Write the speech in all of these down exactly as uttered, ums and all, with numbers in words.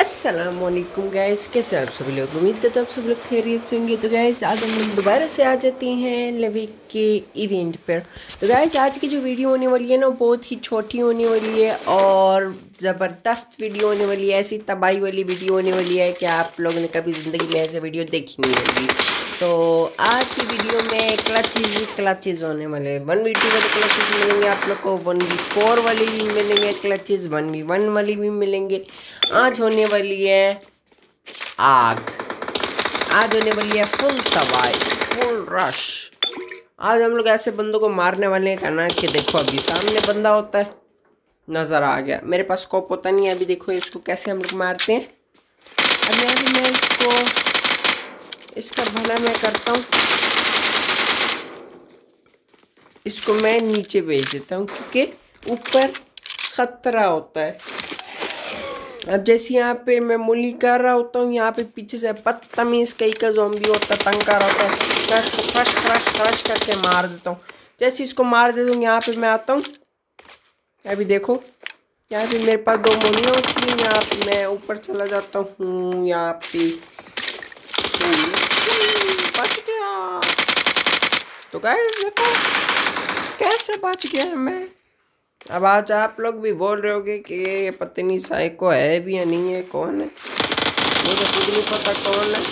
अस्सलाम वालेकुम गाइस, कैसे आप सभी लोग। उम्मीद करते हैं आप सब लोग खैरियत से होंगे। तो गाइस आज हम लोग दोबारा से आ जाते हैं लेविक के इवेंट पर। तो गाइस आज की जो वीडियो होने वाली है ना बहुत ही छोटी होने वाली है और ज़बरदस्त वीडियो होने वाली है। ऐसी तबाही वाली वीडियो होने वाली है कि आप लोगों ने कभी ज़िंदगी में ऐसे वीडियो देखी नहीं होगी। तो आज की वीडियो में क्लचेज ही क्लचेज होने वाले हैं। वन वी टू वाले क्लचेज मिलेंगे आप लोग को, वन वी फोर वाले भी मिलेंगे क्लचेज, वन वी वन वाले भी मिलेंगे। आज होने वाली है आग, आज होने वाली है फुल तबाही, फुल रश। आज हम लोग ऐसे बंदों को मारने वाले हैं कहना कि देखो अभी सामने बंदा होता है, नज़र आ गया। मेरे पास स्कोप होता नहीं है। अभी देखो इसको कैसे हम लोग मारते हैं। अब मैं अभी मैं इसको इसका भला मैं करता हूँ, इसको मैं नीचे भेज देता हूँ क्योंकि ऊपर खतरा होता है। अब जैसे यहाँ पे मैं मूली कर रहा होता हूँ, यहाँ पे पीछे से बदतमीज कई का ज़ॉम्बी होता है, तंग कर रहा होता है, मैं इसको फ्रश फ्रश फ्रश करके मार देता हूँ। जैसे इसको मार देता हूँ यहाँ पे मैं आता हूँ। अभी देखो यहाँ पे मेरे पास दो मूलियाँ होती हैं। यहाँ पे मैं ऊपर चला जाता हूँ, यहाँ पे बच गया। तो गाइस देखो कैसे बच गया मैं। अब आज आप लोग भी बोल रहे होगे कि ये पता नहीं साइको है भी या नहीं है, कौन है, मुझे खुद नहीं पता कौन है।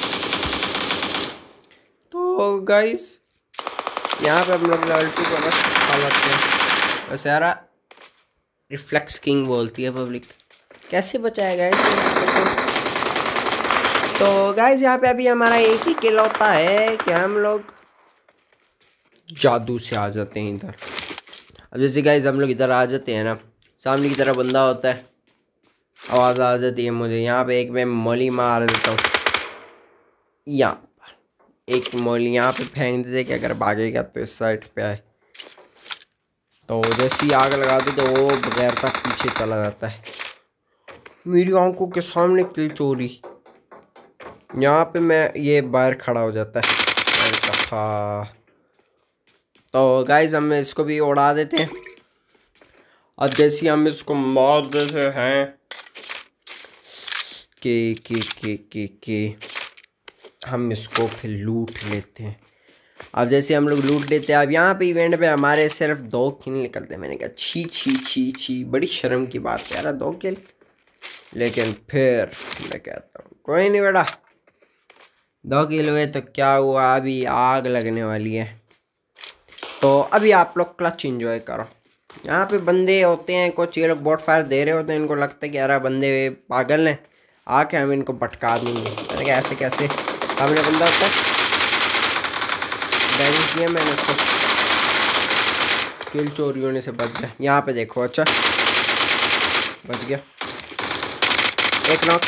तो गाइस यहाँ पे हम लोग लेवल टू को बस खा लेते हैं। बस यार रिफ्लेक्स किंग बोलती है पब्लिक, कैसे बचाएगा इसमें। तो गाइस यहाँ पे अभी हमारा एक ही किल होता है कि हम लोग जादू से आ जाते हैं इधर। अब जैसे गाइस हम लोग इधर आ जाते हैं ना, सामने की तरफ बंदा होता है, आवाज़ आ जाती है मुझे। यहाँ पे एक मैं मोली मार देता हूँ, यहाँ पर एक मोली यहाँ पे फेंक देते कि अगर भागेगा तो इस साइड पे आए। तो जैसी आग लगा दे तो वो बगैर तक पीछे चला जाता है। मेरी आंखों के सामने किल चोरी। यहाँ पे मैं ये बाहर खड़ा हो जाता है। तो गाइस हम इसको भी उड़ा देते हैं। अब जैसे हम इसको मार देते हैं कि कि कि कि कि हम इसको फिर लूट लेते हैं। अब जैसे हम लोग लूट लेते हैं, अब यहाँ पे इवेंट पे हमारे सिर्फ दो किल निकलते हैं। मैंने कहा छी छी छी छी, बड़ी शर्म की बात है यार दो किल। लेकिन फिर मैं कहता हूँ कोई नहीं बेटा, दो किल हुए तो क्या हुआ, अभी आग लगने वाली है। तो अभी आप लोग क्लच एंजॉय करो। यहाँ पे बंदे होते हैं कुछ, ये लोग बोट फायर दे रहे होते हैं, इनको लगता है कि यार बंदे पागल हैं, आके हम इनको भटका देंगे। मैंने कहा ऐसे कैसे, सामने बंदा होता है, डैमेज किया मैंने उसको, किल चोरी होने से बच गया। यहाँ पे देखो, अच्छा बच गया, एक नॉक।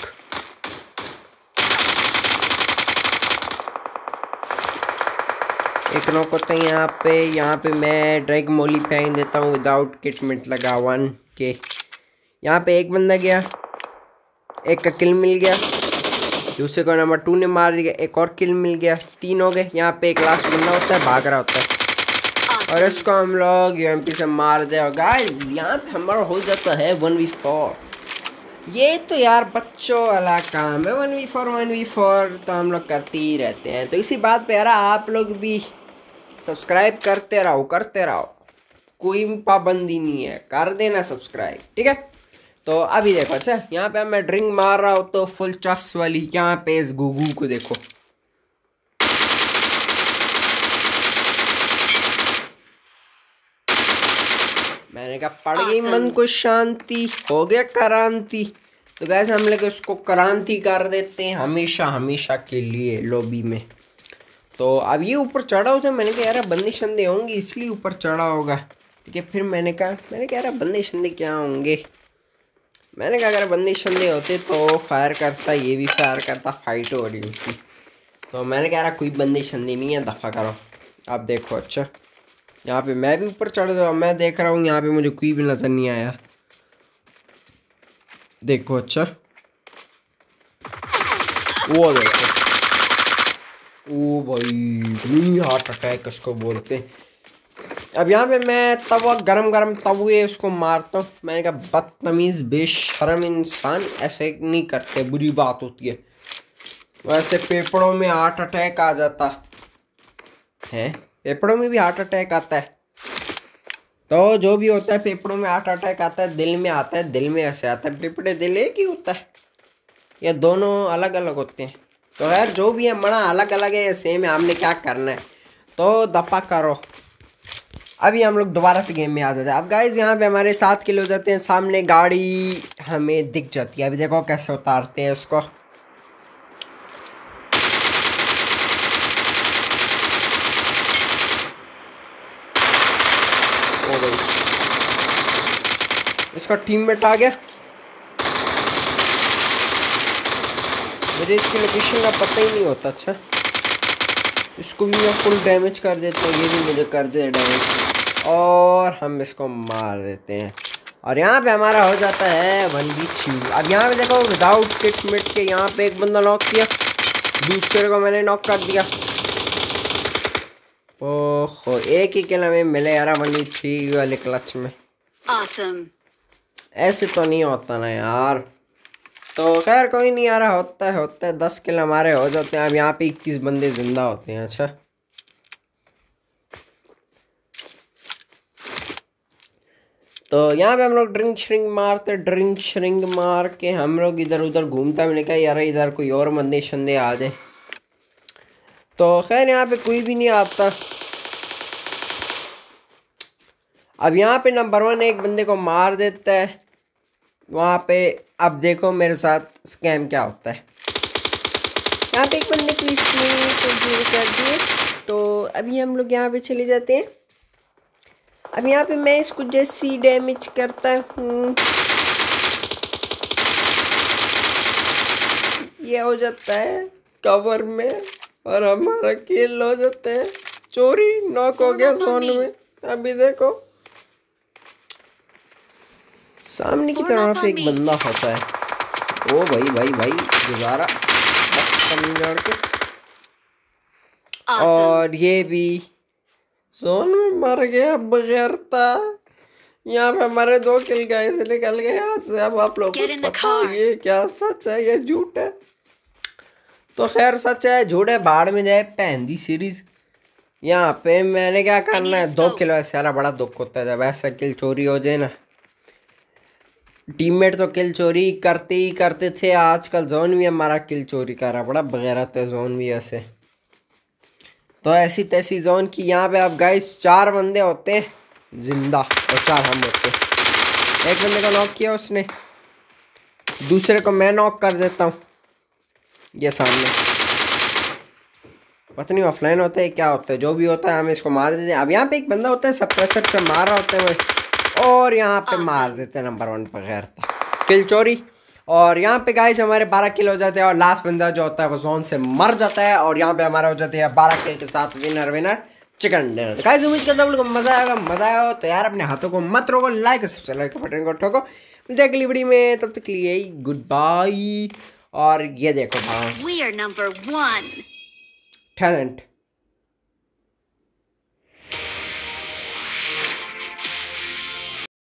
एक नॉक होते हैं यहाँ पे। यहाँ पे मैं ड्रैग मोली फेंक देता हूँ विदाउट किटमेंट लगा वन के। यहाँ पे एक बंदा गया, एक का किल मिल गया, दूसरे को नंबर टू ने मार दिया, एक और किल मिल गया, तीन हो गए। यहाँ पे एक लास्ट बंदा होता है, भाग रहा होता है और इसको हम लोग यूएमपी से मार दे। और गाइस यहाँ पे हमारा हो जाता है वन वी फोर। ये तो यार बच्चों वाला काम है, one V four one V four तो हम लोग करते ही रहते हैं। तो इसी बात पे यार आप लोग भी सब्सक्राइब करते रहो करते रहो, कोई भी पाबंदी नहीं है, कर देना सब्सक्राइब, ठीक है। तो अभी देखो, अच्छा यहाँ पे मैं ड्रिंक मार रहा हूँ तो फुल चस वाली। यहाँ पे इस गुगू को देखो, मैंने कहा पड़ गई मन को शांति, हो गया क्रांति। तो गैस हम लोग उसको क्रांति कर देते हैं हमेशा हमेशा के लिए लॉबी में। तो अब ये ऊपर चढ़ा होता है, मैंने कहा यार बंदे शंदे होंगे इसलिए ऊपर चढ़ा होगा, ठीक है। फिर मैंने कहा मैंने कहा यार बंदे शंदे क्या होंगे, मैंने कहा अगर बंदे शंदे होते तो फायर करता, ये भी फायर करता, फाइट हो रही होती। तो मैंने कहा यार कोई बंदे शंदे नहीं है, दफ़ा करो। आप देखो, अच्छा यहाँ पे मैं भी ऊपर चढ़ रहा हूँ, मैं देख रहा हूँ यहाँ पे मुझे कोई भी नज़र नहीं आया। देखो, अच्छा वो देखो, ओ भाई मिनी हार्ट अटैक उसको बोलते हैं। अब यहाँ पे मैं तवा गरम गरम तवे उसको मारता हूँ। मैंने कहा बदतमीज़ बेशरम इंसान ऐसे नहीं करते, बुरी बात होती है। वैसे फेफड़ों में हार्ट अटैक आ जाता है, फेफड़ों में भी हार्ट अटैक आता है। तो जो भी होता है फेफड़ों में हार्ट अटैक आता है, दिल में आता है, दिल में ऐसे आता है। फेफड़े दिल एक ही होता है या दोनों अलग अलग होते हैं? तो यार जो भी है मना अलग अलग है या सेम है, हमने क्या करना है तो दफा करो। अभी हम लोग दोबारा से गेम में आ जाते हैं। अब गाइज यहाँ पे हमारे सात किलो हो जाते हैं, सामने गाड़ी हमें दिख जाती है। अभी देखो कैसे उतारते हैं उसको। ओ भाई इसका टीममेट आ गया। मुझे इसकी लोकेशन का पता ही नहीं होता। अच्छा इसको भी मैं फुल डैमेज कर देता हूँ, ये भी मुझे कर दे डैमेज, और हम इसको मार देते हैं। और यहाँ पे हमारा हो जाता है वन बी थ्री। अब यहाँ पे देखो विदाउट किट मिट के यहाँ पे एक बंदा नॉक किया, दूसरे को मैंने नॉक कर दिया। ओहो एक ही किल हमें मिले यार वन बी थ्री वाले क्लच में। awesome. ऐसे तो नहीं होता ना यार। तो खैर कोई नहीं यार, होता है होता है। दस किल हमारे हो जाते हैं। अब यहाँ पे इक्कीस बंदे जिंदा होते हैं। अच्छा तो यहाँ पे हम लोग ड्रिंक श्रिंग मारते, ड्रिंक श्रिंग मार के हम लोग इधर उधर घूमता। मैंने कहा यार इधर कोई और बंदे शंदे आ जाए। तो खैर यहाँ पे कोई भी नहीं आता। अब यहाँ पे नंबर वन एक बंदे को मार देता है वहाँ पे। अब देखो मेरे साथ स्कैम क्या होता है। यहाँ पे एक बंदे को इसमें तो कर दिए। तो अभी हम लोग यहाँ पे चले जाते हैं। अब यहाँ पे मैं इसको जैसी डैमेज करता हूँ ये हो जाता है कवर में और हमारा किल हो जाता है। चोरी नॉक हो गया जोन में। अभी देखो सामने की तरफ एक बंदा होता है। ओ भाई भाई भाई गुजारा के। और ये भी जोन में मर गया बगैरता। यहाँ पे हमारे दो किल गए से निकल गए यहाँ से। अब आप लोग को पता है ये क्या सच है या झूठ है। तो खैर सच है झूठ है बाढ़ में जाए पहनदी सीरीज। यहाँ पे मैंने क्या करना है, दो किल ऐसे यार बड़ा दुख होता है जब ऐसा किल चोरी हो जाए ना। टीममेट तो किल चोरी करते ही करते थे, आजकल जोन भी हमारा किल चोरी कर रहा, बड़ा बगैरत है जोन भी ऐसे। तो ऐसी तैसी जोन की यहाँ पे अब गाइस चार बंदे होते हैं जिंदा और चार हम होते हैं। एक बंदे को नॉक किया उसने, दूसरे को मैं नॉक कर देता हूँ। ये सामने पता नहीं ऑफलाइन होता है क्या होता है, जो भी होता है हम इसको मार देते हैं। अब यहाँ पे एक बंदा होता है सप्रेसर से मार रहा होता है और यहाँ पे मार देते हैं नंबर वन पर गैर किल चोरी। और यहाँ पे गाइस हमारे बारह किल हो जाते हैं और लास्ट बंदा जो होता है वो जोन से मर जाता है। और यहाँ पे हमारा हो जाते हैं बारह किल के साथ winner winner chicken dinner. Guys उम्मीद करता हूँ आप लोगों को मजा आएगा। मजा आया हो तो यार अपने हाथों को मत रोको, लाइक और सब्सक्राइब के बटन को ठोको। मिलते हैं अगली वीडियो में, तब तक के लिए गुड बाय। और ये देखो भाई टैलेंट